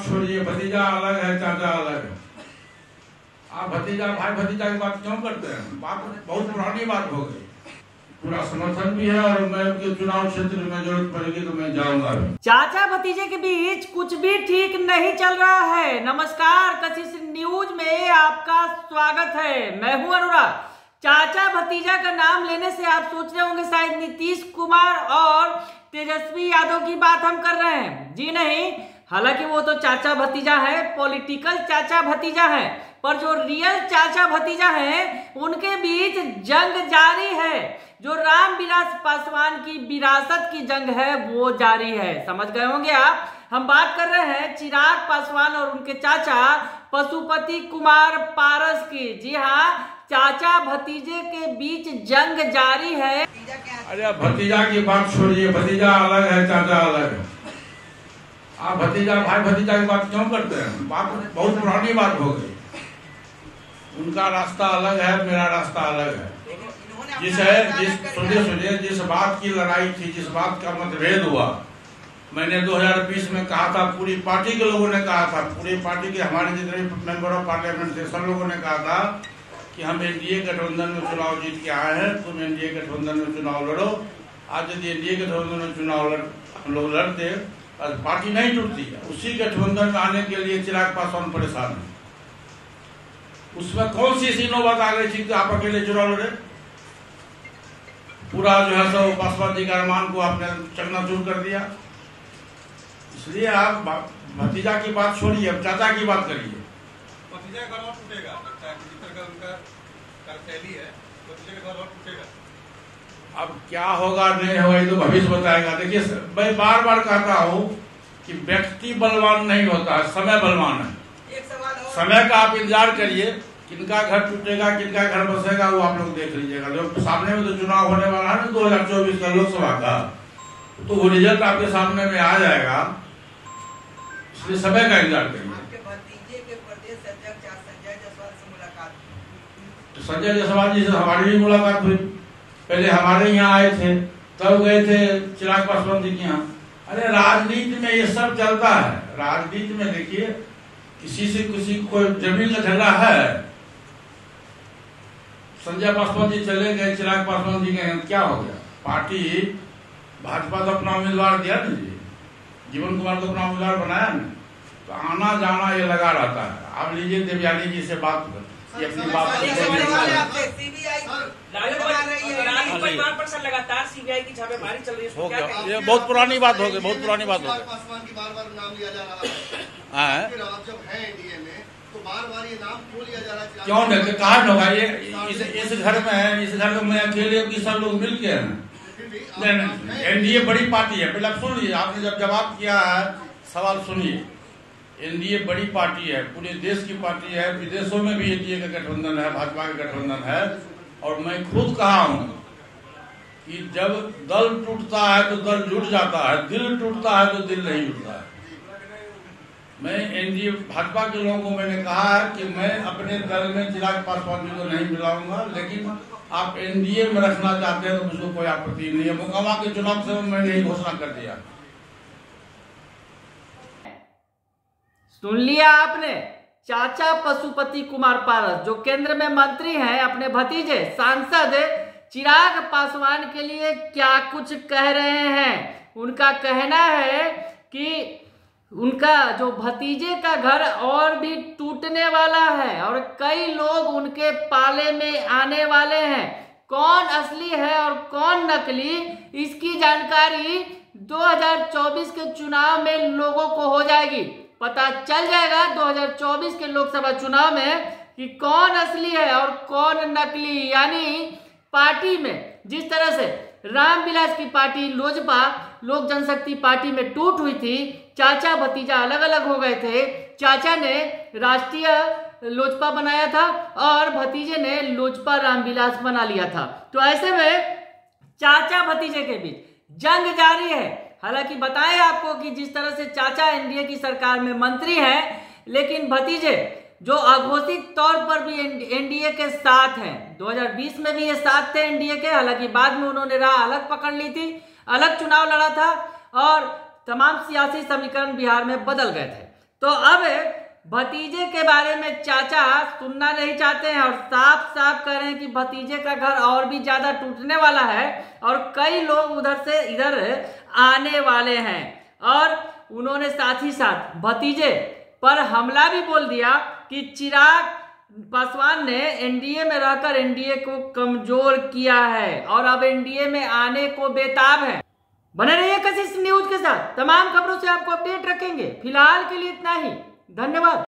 छोड़िए, भतीजा अलग है, चाचा अलग है। आप भतीजा भाई भतीजा की बात क्यों करते हैं? बात बहुत पुरानी बात हो गई। पूरा समर्थन भी है और मैं उनके चुनाव क्षेत्र में जरूरत पड़ेगी तो मैं जाऊंगा। चाचा भतीजे के बीच कुछ भी ठीक नहीं चल रहा है। नमस्कार, कशिश न्यूज में आपका स्वागत है। मैं हूं अनुराग। चाचा भतीजा का नाम लेने से आप सोच रहे होंगे शायद नीतीश कुमार और तेजस्वी यादव की बात हम कर रहे हैं। जी नहीं, हालांकि वो तो चाचा भतीजा है, पॉलिटिकल चाचा भतीजा है, पर जो रियल चाचा भतीजा है उनके बीच जंग जारी है। जो रामविलास पासवान की विरासत की जंग है वो जारी है। समझ गए होंगे आप। हम बात कर रहे हैं चिराग पासवान और उनके चाचा पशुपति कुमार पारस की। जी हाँ, चाचा भतीजे के बीच जंग जारी है। अरे भतीजा की बात छोड़िए, भतीजा अलग है, चाचा अलग है। आप भतीजा भाई भतीजा की बात क्यों करते हैं? बात बहुत पुरानी बात हो गई। उनका रास्ता अलग है, मेरा रास्ता अलग है। सुनिए, जिस बात की लड़ाई थी, जिस बात का मतभेद हुआ, मैंने 2020 में कहा था, पूरी पार्टी के लोगों ने कहा था, पूरी पार्टी के हमारे जितने मेंबर ऑफ पार्लियामेंट थे सब लोगों ने कहा था कि हम एनडीए गठबंधन में चुनाव जीत के आए हैं, तुम एनडीए गठबंधन में चुनाव लड़ो। आज यदि एनडीए गठबंधन में चुनाव हम लोग लड़ते पार्टी नहीं टूटती है। उसी गठबंधन में आने के लिए चिराग पासवान परेशान है। उसमें कौन सी ऐसी नौबत आ गई थी कि आप अकेले चुनाव लड़े? पूरा जो है सो पासवान जी के अरमान को आपने चकनाचूर कर दिया। इसलिए आप भतीजा की बात छोड़िए, अब चाचा की बात करिए। भतीजा का घर और टूटेगा, उनका शैली है, भतीजे का घर और टूटेगा। अब क्या होगा नहीं होगा ये तो भविष्य बताएगा। देखिए, मैं बार बार कहता हूँ कि व्यक्ति बलवान नहीं होता है, समय बलवान है। समय का आप इंतजार करिए, किनका घर टूटेगा, किनका घर बसेगा, वो आप लोग देख लीजिएगा। जो सामने में तो चुनाव होने वाला है ना 2024 का लोकसभा का, तो वो रिजल्ट आपके सामने में आ जाएगा। इसलिए समय का इंतजार करिए। तो संजय जायसवाल जी से हमारी भी मुलाकात हुई। पहले हमारे यहाँ आए थे, तब गए थे चिराग पासवान जी के यहाँ। अरे राजनीति में ये सब चलता है। राजनीति में देखिए, किसी से किसी को जमीन का झगड़ा है। संजय पासवान जी चले गए चिराग पासवान जी के यहाँ, क्या हो गया? पार्टी भाजपा तो अपना उम्मीदवार दिया ना जी, जीवन कुमार को अपना उम्मीदवार बनाया ना, तो आना जाना ये लगा रहता है। आप लीजिए देवयानी जी से बात कर, ये अपनी बात लगातार सीबीआई की छापेमारी चल रही है। ये बहुत पुरानी बात हो गई, बहुत पुरानी बात हो गई। पासवान की बार-बार नाम लिया जा रहा है। फिर आप जब हैं एनडीए में तो बार-बार ये नाम क्यों लिया जा रहा है? क्यों नहीं? कहा होगा ये इस घर में है, इस घर में अकेले की सब लोग मिल के हैं। एनडीए बड़ी पार्टी है। पहले आप सुन लीजिए, आपने जब जवाब किया है सवाल सुनिए। एनडीए बड़ी पार्टी है, पूरे देश की पार्टी है, विदेशों में भी एनडीए का गठबंधन है, भाजपा का गठबंधन है। और मैं खुद कहा हूँ कि जब दल टूटता है तो दल जुट जाता है, दिल टूटता है तो दिल नहीं जुटता है। मैं एनडीए भाजपा के लोगों को मैंने कहा है कि मैं अपने दल में चिराग पासवान जी को नहीं मिलाऊंगा, लेकिन आप एनडीए में रखना चाहते हैं तो मुझको कोई आपत्ति नहीं है। मोकामा के चुनाव से मैंने यही घोषणा कर दिया। सुन लिया आपने। चाचा पशुपति कुमार पारस जो केंद्र में मंत्री हैं, अपने भतीजे सांसद चिराग पासवान के लिए क्या कुछ कह रहे हैं। उनका कहना है कि उनका जो भतीजे का घर और भी टूटने वाला है और कई लोग उनके पाले में आने वाले हैं। कौन असली है और कौन नकली, इसकी जानकारी 2024 के चुनाव में लोगों को हो जाएगी। पता चल जाएगा 2024 के लोकसभा चुनाव में कि कौन असली है और कौन नकली। यानी पार्टी में जिस तरह से रामविलास की पार्टी लोजपा लोक जनशक्ति पार्टी में टूट हुई थी, चाचा भतीजा अलग अलग हो गए थे। चाचा ने राष्ट्रीय लोजपा बनाया था और भतीजे ने लोजपा रामविलास बना लिया था। तो ऐसे में चाचा भतीजे के बीच जंग जारी है। हालांकि बताएं आपको कि जिस तरह से चाचा एनडीए की सरकार में मंत्री हैं, लेकिन भतीजे जो अघोषित तौर पर भी एनडीए के साथ हैं। 2020 में भी ये साथ थे एनडीए के। हालांकि बाद में उन्होंने राह अलग पकड़ ली थी, अलग चुनाव लड़ा था और तमाम सियासी समीकरण बिहार में बदल गए थे। तो अब भतीजे के बारे में चाचा सुनना नहीं चाहते हैं और साफ साफ कह रहे हैं कि भतीजे का घर और भी ज्यादा टूटने वाला है और कई लोग उधर से इधर आने वाले हैं। और उन्होंने साथ ही साथ भतीजे पर हमला भी बोल दिया कि चिराग पासवान ने एनडीए में रहकर एनडीए को कमजोर किया है और अब एनडीए में आने को बेताब है। बने रहिए कशिश न्यूज के साथ, तमाम खबरों से आपको अपडेट रखेंगे। फिलहाल के लिए इतना ही, धन्यवाद।